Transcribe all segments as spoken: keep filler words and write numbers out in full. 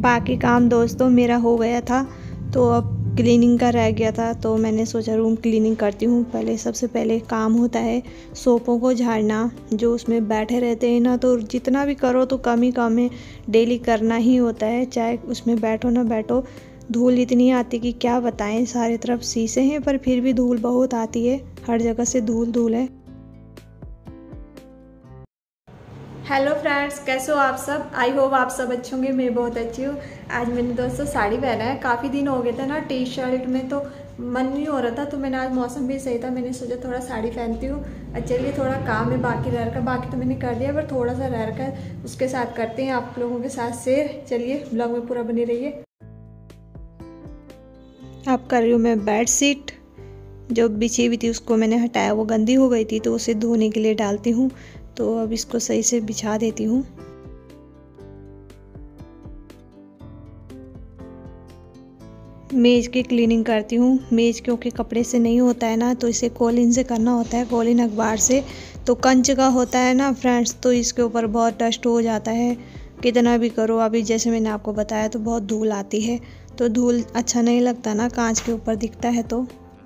बाकी काम दोस्तों मेरा हो गया था, तो अब क्लीनिंग का रह गया था, तो मैंने सोचा रूम क्लीनिंग करती हूँ। पहले सबसे पहले काम होता है सोफ़ों को झाड़ना, जो उसमें बैठे रहते हैं ना, तो जितना भी करो तो कम ही काम है, डेली करना ही होता है, चाहे उसमें बैठो ना बैठो। धूल इतनी आती कि क्या बताएं, सारे तरफ शीशे हैं पर फिर भी धूल बहुत आती है, हर जगह से धूल धूल है। हेलो फ्रेंड्स, कैसे हो आप सब? आई होप आप सब अच्छे होंगे। मैं बहुत अच्छी हूँ। आज मैंने दोस्तों साड़ी पहना है, काफ़ी दिन हो गए थे ना टी शर्ट में, तो मन नहीं हो रहा था, तो मैंने आज मौसम भी सही था, मैंने सोचा थोड़ा साड़ी पहनती हूँ। चलिए, थोड़ा काम है बाकी रह रखा, बाकी तो मैंने कर दिया, पर थोड़ा सा रह रखा है, उसके साथ करते हैं आप लोगों के साथ शेयर। चलिए ब्लॉग में पूरा बनी रहिए। अब कर रही हूँ मैं बेड शीट, जो बिछी हुई थी उसको मैंने हटाया, वो गंदी हो गई थी, तो उसे धोने के लिए डालती हूँ। तो अब इसको सही से बिछा देती हूँ। मेज की क्लीनिंग करती हूँ। मेज क्योंकि कपड़े से नहीं होता है ना, तो इसे कॉलिन से करना होता है, कॉलिन अखबार से। तो कंच का होता है ना फ्रेंड्स, तो इसके ऊपर बहुत डस्ट हो जाता है, कितना भी करो। अभी जैसे मैंने आपको बताया तो बहुत धूल आती है, तो धूल अच्छा नहीं लगता ना, कांच के ऊपर दिखता है। तो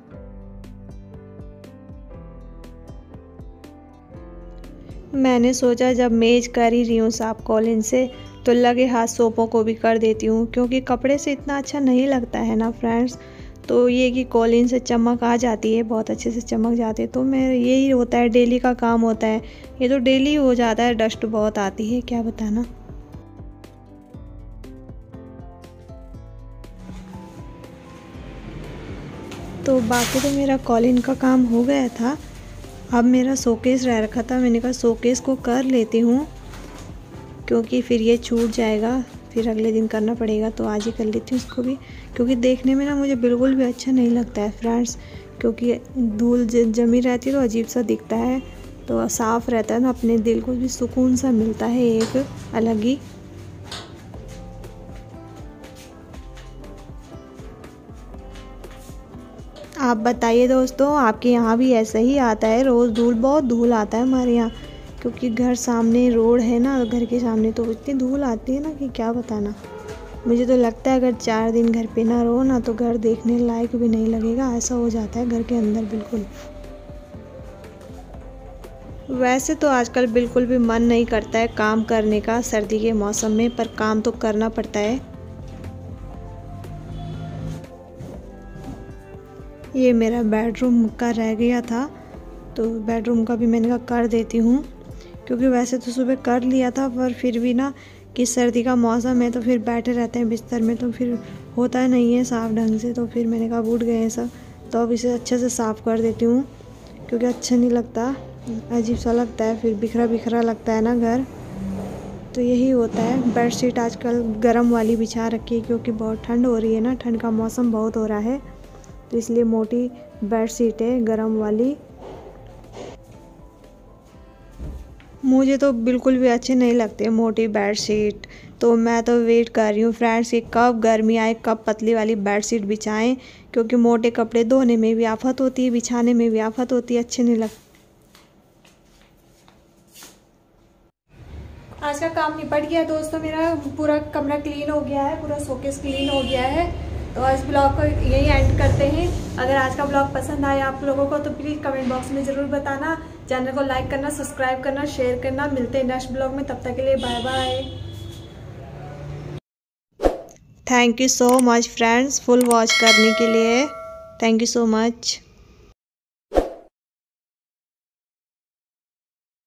मैंने सोचा जब मेज कर ही रही हूँ साफ कॉलिन से, तो लगे हाथ सोफ़ों को भी कर देती हूँ, क्योंकि कपड़े से इतना अच्छा नहीं लगता है ना फ्रेंड्स। तो ये कि कॉलिन से चमक आ जाती है, बहुत अच्छे से चमक जाते हैं। तो मैं यही होता है, डेली का काम होता है, ये तो डेली हो जाता है। डस्ट बहुत आती है, क्या बताना। तो बाकी तो मेरा कॉलिन का काम हो गया था। अब मेरा शोकेस रह रखा था, मैंने कहा शोकेस को कर लेती हूँ, क्योंकि फिर ये छूट जाएगा, फिर अगले दिन करना पड़ेगा। तो आज ही कर लेती हूँ इसको भी, क्योंकि देखने में ना मुझे बिल्कुल भी अच्छा नहीं लगता है फ्रेंड्स, क्योंकि धूल जमी रहती है तो अजीब सा दिखता है। तो साफ़ रहता है ना, अपने दिल को भी सुकून सा मिलता है एक अलग ही। आप बताइए दोस्तों, आपके यहाँ भी ऐसा ही आता है रोज़ धूल? बहुत धूल आता है हमारे यहाँ, क्योंकि घर सामने रोड है ना, घर के सामने, तो इतनी धूल आती है ना कि क्या बताना। मुझे तो लगता है अगर चार दिन घर पे ना रहो ना, तो घर देखने लायक भी नहीं लगेगा, ऐसा हो जाता है घर के अंदर बिल्कुल। वैसे तो आजकल बिल्कुल भी मन नहीं करता है काम करने का सर्दी के मौसम में, पर काम तो करना पड़ता है। ये मेरा बेडरूम का रह गया था, तो बेडरूम का भी मैंने कहा कर देती हूँ, क्योंकि वैसे तो सुबह कर लिया था, पर फिर भी ना कि सर्दी का मौसम है, तो फिर बैठे रहते हैं बिस्तर में, तो फिर होता नहीं है साफ़ ढंग से। तो फिर मैंने कहा उठ गए हैं सब, तो अब इसे अच्छे से साफ़ कर देती हूँ, क्योंकि अच्छा नहीं लगता, अजीब सा लगता है, फिर बिखरा बिखरा लगता है ना घर। तो यही होता है। बेडशीट आजकल गर्म वाली बिछा रखी है, क्योंकि बहुत ठंड हो रही है ना, ठंड का मौसम बहुत हो रहा है, तो इसलिए मोटी बेडशीट है गर्म वाली। मुझे तो बिल्कुल भी अच्छे नहीं लगते मोटी बेडशीट, तो मैं तो वेट कर रही हूँ फ्रेंड्स कि कब गर्मी आए, कब पतली वाली बेडशीट बिछाएं, क्योंकि मोटे कपड़े धोने में भी आफत होती है, बिछाने में भी आफत होती है, अच्छे नहीं लगते। आज का काम निपट गया दोस्तों, मेरा पूरा कमरा क्लीन हो गया है, पूरा शोकेस क्लीन हो गया है। तो इस ब्लॉग को यही एंड करते हैं। अगर आज का ब्लॉग पसंद आया आप लोगों को, तो प्लीज़ कमेंट बॉक्स में ज़रूर बताना। चैनल को लाइक करना, सब्सक्राइब करना, शेयर करना। मिलते हैं नेक्स्ट ब्लॉग में, तब तक के लिए bye bye. Thank you so much friends, full watch करने के लिए। Thank you so much.